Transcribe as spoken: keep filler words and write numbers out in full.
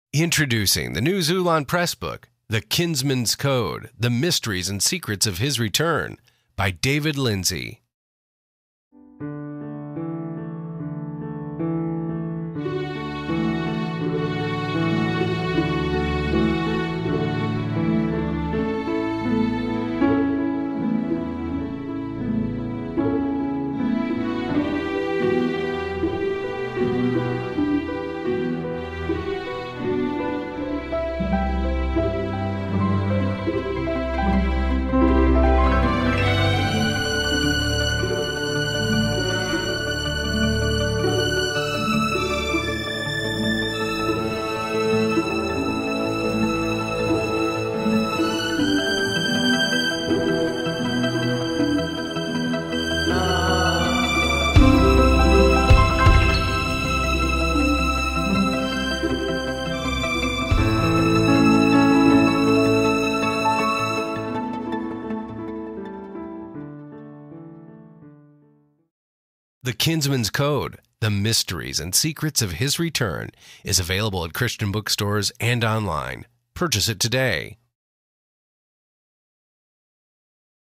Introducing the new Xulon Press book, The Kinsman's Code, The Mysteries and Secrets of His Return, by David Lindsey. The Kinsman's Code, The Mysteries and Secrets of His Return is available at Christian bookstores and online. Purchase it today.